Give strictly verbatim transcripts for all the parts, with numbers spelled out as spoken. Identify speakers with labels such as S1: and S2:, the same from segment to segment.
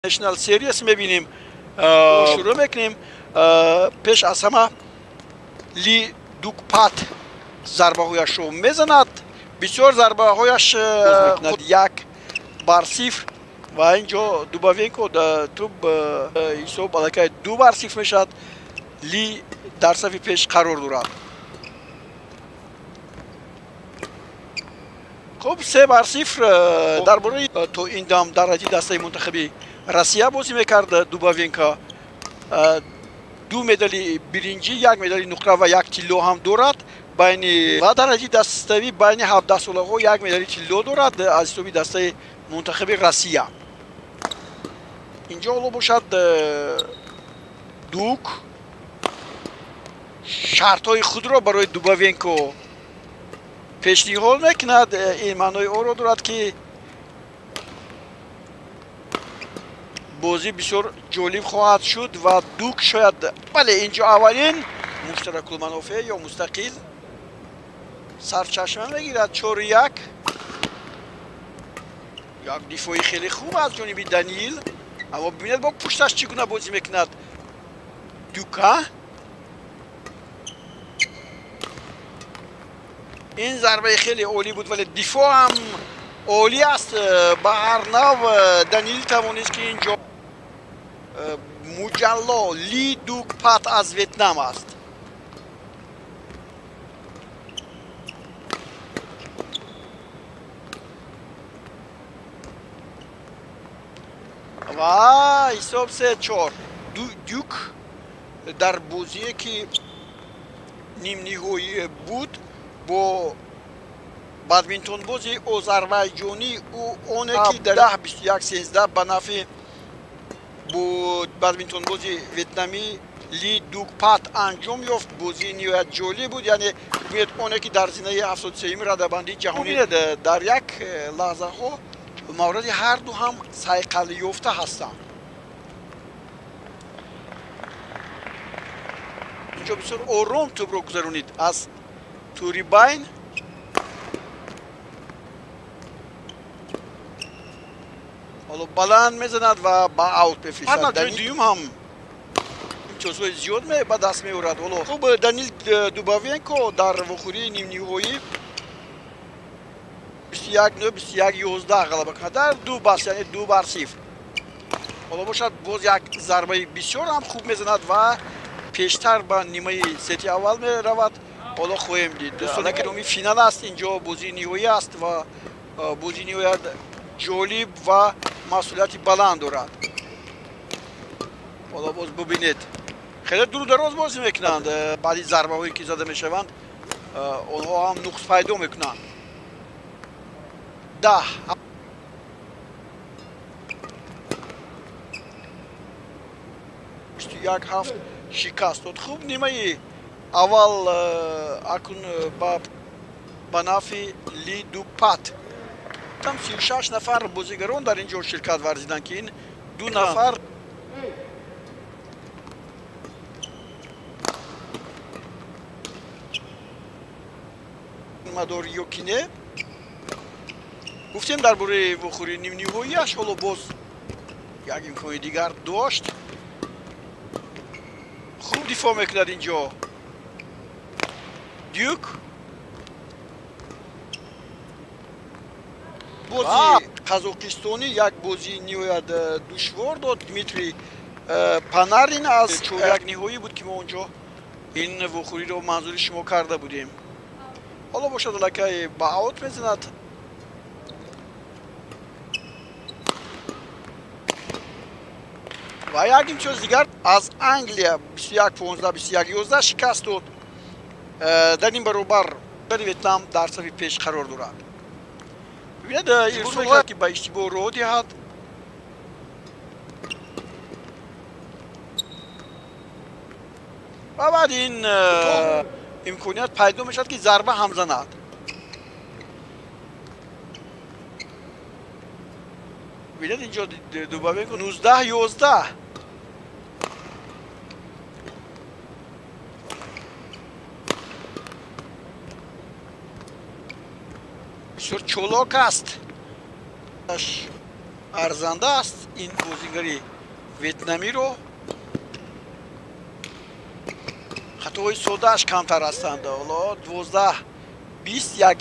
S1: نشنال سریس میبینیم شروع میکنیم. پیش از همه لی دوکپات ضربه هایش رو میزند، بسیار ضربه هایش میکند، یک بار صفر و اینجا دوباوینکو توپ حساب الکه دو بار صفر میشد. لی در صف پیش قرار دارد. خب سه بار صفر درباره تو این دام درجه دسته منتخبی روسیه بازی میکرد. دوباوینکا دو مدالی برنجی، یک مدالی نقره و یک تیلو هم دارد. بین و درجه دسته‌ای بین هفده سالگی یک مدالی تیلو دارد از حساب دسته منتخبی روسیه. اینجا لو باشد دوک شرط های خود را برای دوباوینکو پیشنهاد میکند. این معنای او را دارد که بازی بسیار جالب خواهد شد و دوک شاید بله اینجا اولین مشترک المنافع یا مستقل سرچشمه میگیرد. چهار یک یک دفاعی خیلی خوب از جانب دانیل، اما ببینید با پشتش چگونه بازی میکند دوکا. این ضربه خیلی عالی بود ولی دفاع هم عالی است. به هر نوع دانیل توانست که اینجا مجلا لی دوکپات از ویتنام است. و حساب سه چهار. دوک در بازی که نیم نهایی بود با بادمینتون بازی آذربایجانی او اونه که در ده بیست و یک سیزده به نفع با بادمینتون بازی ویتنامی لی دوکپات انجام یافت. بازی نهایت جالب بود، یعنی ببینید اونه که در زینه هفتاد و سوم رده‌بندی جهانی در یک لحظه ها مورد هر دو هم صیقل یافته هستند. اینجا بسیار آرام توپ رو گذرونید از توری بین. حالا بلند میزند و با اوت بفرستد. دانیل دیوم هم چیزهای زیاد می به دست میورد. حالا خوب دانیل دوباوینکو در وخوری نیم نهایی بیست و یک نه بیست و یک یازده غلبه کرد در دو بس، یعنی دو بر صفر. حالا باشد باز یک ضربه بسیار هم خوب میزند و پیشتر به نیمه ستی اول می رود. حالا خواهیم دید. دوستان گرامی فینال است، اینجا بازی نهایی است و بازی نهایی جالب و مسئولیتی بلند دارد. حالا باز ببینید خیلی دور دراز بازی میکنند. بعدی ضربه هایی که زده میشوند آنها هم نقص پیدا میکنند. ده بیست و یک هفت شکست داد. خوب نیمه اول اکنون به نفع لی دوکپات. تم سی و شش نفر بازیگران در اینجا شرکت ورزیدن که این دو نفر مدار یوکینه گفتیم درباره وخوری نیم نهاییش. حالا باز یک امکان دیگر داشت. خوب دفاع میکند اینجا دیوک. بازی قزاقستانی یک بازی نهایت دشوار داد. دمیتری پانارین از چهار یک نهایی بود که ما اونجا این وخوری رو منظور شما کرده بودیم. حالا باشد لکه با اوت میزند. و یک امتیاز دیگر از انگلیا بیست و یک پانزده بیست و یک یازده شکست داد. در این برابر ویتنام در صف پیش قرار دارد. ببینید ارسال هایی که به اشتباه رو دهد. و بعد این امکانیت پیدا میشد که ضربه هم زند. ببینید اینجا دوباوینکو نوزده یازده. بسیار چلاک است. арзанда аст ин бозингари ветнамиро хатои содааш камтар ҳастанд. ҳоло дувоздаҳ бист як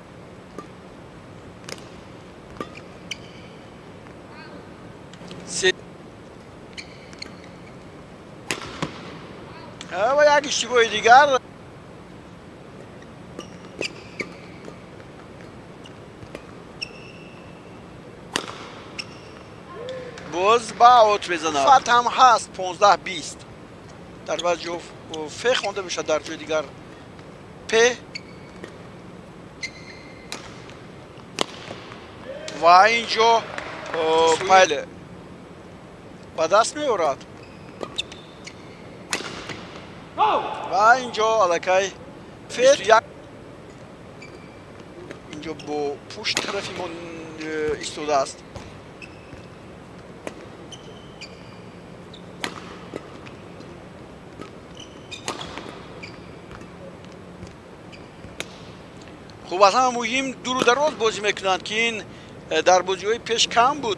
S1: се ва як иштибоҳи дигар боз ба от мезанад. фат ҳам ҳаст понздаҳ бист. дар баъз ҷо ф хонда мешавад, дар ҷои дигар п ва инҷо пайле ба даст меорад ва инҷо аллакай фет инҷо бо пушт тарафи мо истодааст. хуб аз ҳама муҳим дуру дароз бозӣ мекунанд ки ин дар бозиҳои пеш кам буд.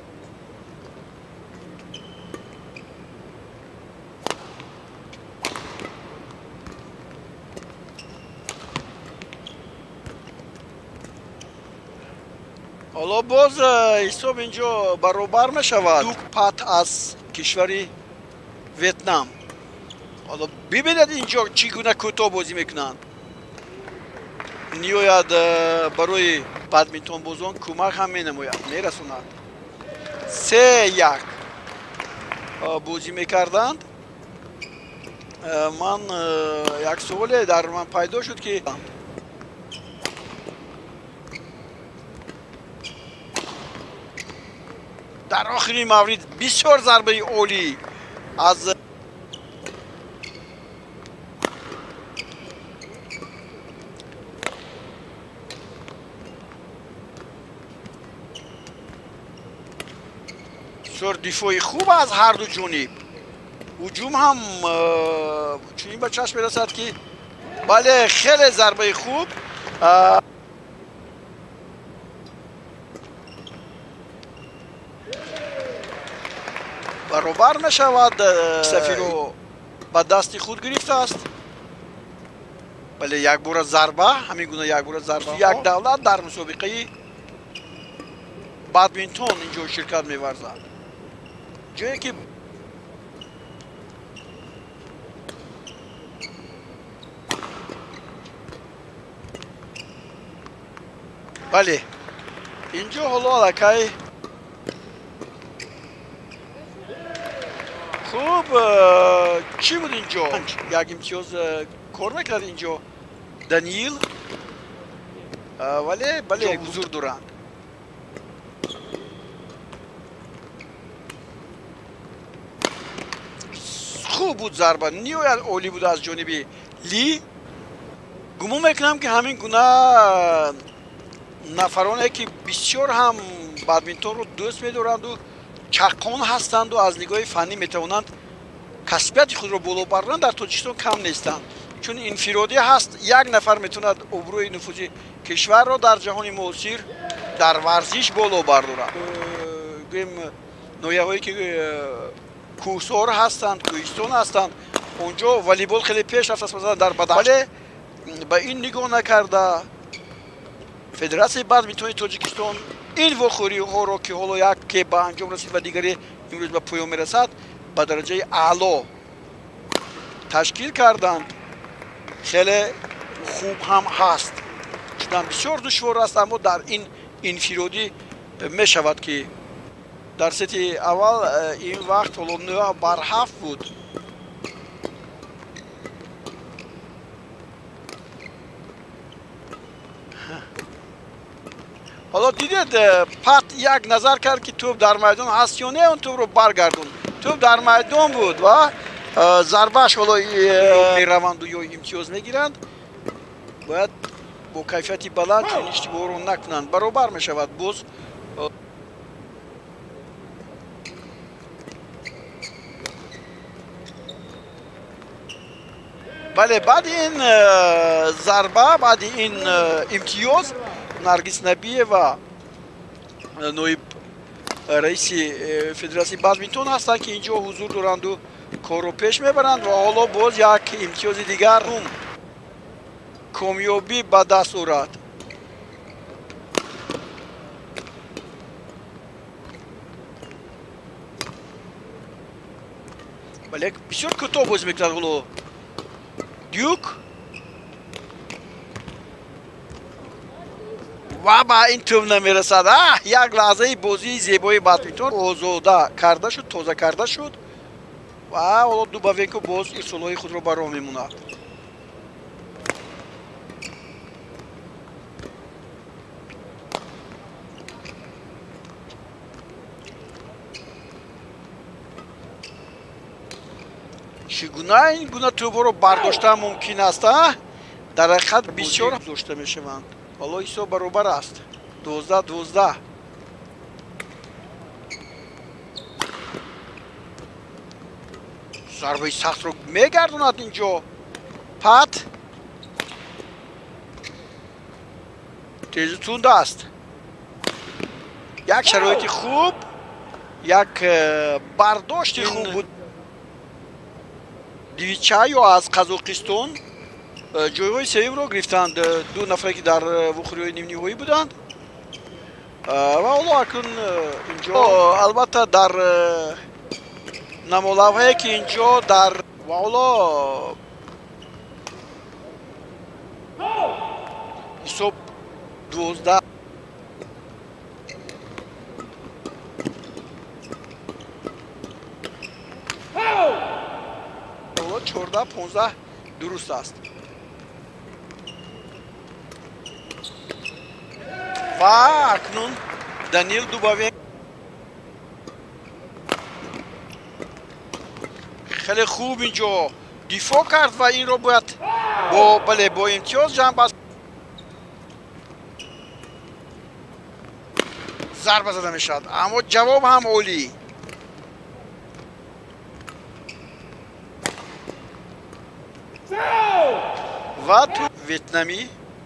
S1: ҳоло боз ҳисоб инҷо баробар мешавад. ду пат аз кишвари ветнам. ҳоло бибинед инҷо чӣ гуна кӯтоҳ бозӣ мекунанд. ниёяд барои бадминтонбозон кӯмак ҳам менамояд, мерасонад. се як бозӣ мекарданд. ман як суоле дар ман пайдо шуд ки дар охирин маврид бисёр зарбаи олӣ аз дифои хуб аз ҳарду ҷониб. ҳуҷум ҳам чунин ба чашм мерасад ки бале хеле зарбаи хуб. баробар мешавад. сафиро ба дасти худ гирифтааст. бале якбора зарба, ҳамин гуна якбора зарба. як давлат дар мусобиқаи бадминтон инҷо ширкат меварзад. ҷое ки бале инҷо ҳоло аллакай хуб чӣ буд инҷо? як имтиёз кор мекард инҷо даниил, вале бале ҳузур доранд. хуб буд зарба, ниҳоят олӣ буд аз ҷониби ли. гумон мекунам ки ҳамин гуна нафароне ки бисёр ҳам бадминтонро дӯст медоранду чақон ҳастанду аз нигоҳи фаннӣ метавонанд касбияти худро боло баронанд, дар тоҷикистон кам нестанд. чун инфиродӣ ҳаст, як нафар метавонад обрӯи нуфузи кишварро дар ҷаҳони муосир дар варзиш боло бардорад. гӯем ноҳияҳое ки кӯҳсор ҳастанд, кӯҳистон ҳастанд, онҷо волейбол хеле пеш рафтааст масалан дар Бадаҳ. вале ба ин нигоҳ накарда федератсияи бадминтони тоҷикистон ин вохӯриҳоро ки ҳоло яке ба анҷом расид ва дигаре имрӯз ба поён мерасад ба дараҷаи аъло ташкил карданд. хеле хуб ҳам ҳаст. чунан бисёр душвор аст, аммо дар ин инфиродӣ мешавад ки дар сети аввал ин вақт ҳоло нӯҳ бар ҳафт буд. ҳоло дидед пат як назар кард ки тӯб дар майдон ҳаст ё не, он тӯбро баргардон. тӯб дар майдон буд ва зарбааш ҳоло мераванду ё имтиёз мегиранд. бояд бо кайфияти баланд чунин иштибоҳро накунанд. баробар мешавад боз. бале баъди ин зарба, баъди ин имтиёз наргиз набиева ноиб رئیس فدراسیون بادمینتون هستند که اینجا حضور دارند و کار رو پیش میبرند و حالا باز یک امتیاز دیگر هم کامیابی به دست آورد. ولی بسیار کوتاه بازی میکند حالا دیوک و به این توپ نمیرسد. یک لحظه بازی زیبای بادمینتون آزاده کرده شد، تازه کرده شد و حالا دوباوینکو باز ارسال‌های خود را به راه میموند. چگونه این گونه توپ رو برداشتن ممکن است؟ در حقیقت بسیار داشته میشوند. حالا حساب برابر است. دوازده دوازده. ضربه سخت رو میگردوند اینجا. پت تیز تند است. یک شرایط خوب، یک برداشت خوب بود. دیویچایو از قزاقستان جایگاه سوم رو گرفتند. دو نفری که در وخوری‌های نیم نهایی بودند و حالا اکنون اینجا البته در نمولوهایی که اینجا در و حالا حساب دوازده چهارده پانزده درست است و اکنون دانیل دوباوینکو خیلی خوب اینجا دفاع کرد و این رو باید با بله با امتیاز جمع بست. ضربه زده میشد اما جواب هم عالی. و تو ویتنامی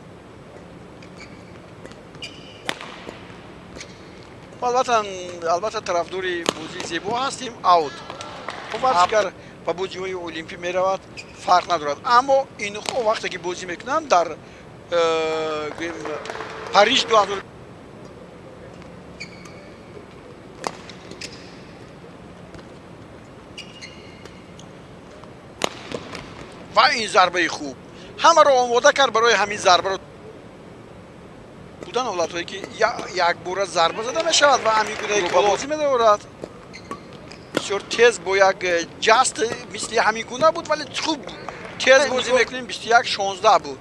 S1: البته البته طرفدار بازی زیبا هستیم. اوت ورزشگر با بازی های المپی می رود فرق ندارد، اما این خو وقتی که بازی میکنن در پاریس دو هزار و این ضربه خوب همه رو آماده کرد برای همین ضربه رو بودن حالت هایی که یک بار ضربه زده می شود و همین گونه که بازی می دارد بسیار تیز با یک جست مثل همین گونه بود ولی خوب تیز بازی میکنیم. بیست و یک شانزده بود.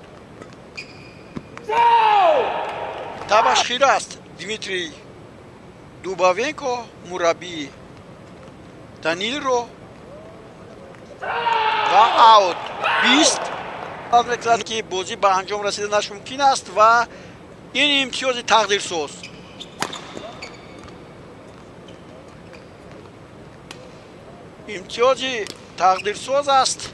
S1: تبش خیره است دیمیتری دوباوینکو مربی دانیل رو و اوت بیست میکند که بازی به انجام رسیدنش ممکن است و این امتیاز تقدیر ساز. امتیاز تقدیر ساز است.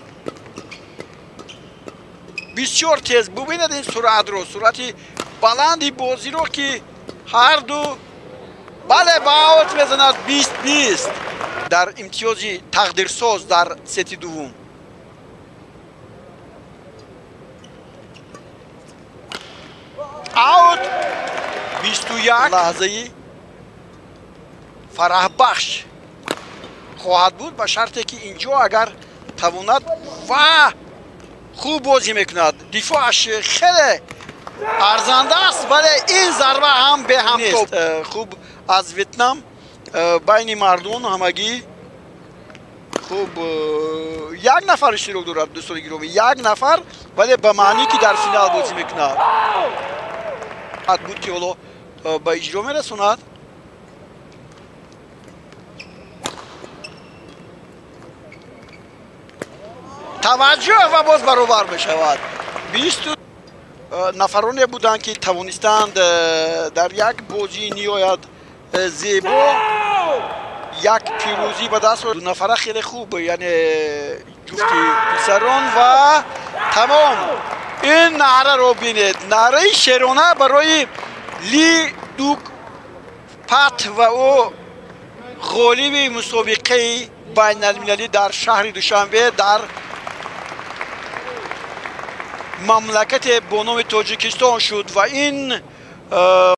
S1: بسیار تیز ببینید این سرعت رو، سرعت بلندی بازی رو که هر دو بله با اوت میزند. بیست بیست در امتیاز تقدیر ساز در ست دوم. اوت بیست و یک لحظه فرح بخش خواهد بود به شرطی که اینجا اگر تواند و خوب بازی میکند. دفاعش خیلی ارزنده است ولی این ضربه هم به هم نیست. خوب از ویتنام بین مردم همگی خوب یک نفر اشتراک دارد دوستان گرامی، یک نفر ولی به معنی که در فینال بازی میکند حد بود که حالا به اجرا میرسوند. توجه و باز برابر بشود. بیست نفرانی بودند که توانستند در یک بازی نهایت زیبا یک پیروزی به دست دو نفره خیلی خوب، یعنی جفت پسران و تمام. این نعره رو بینید، نعره شیرانه برای لی دوک پت و او غالیب مسابقه بین المللی در شهر دوشنبه در مملکت به نام تاجیکستان شد و این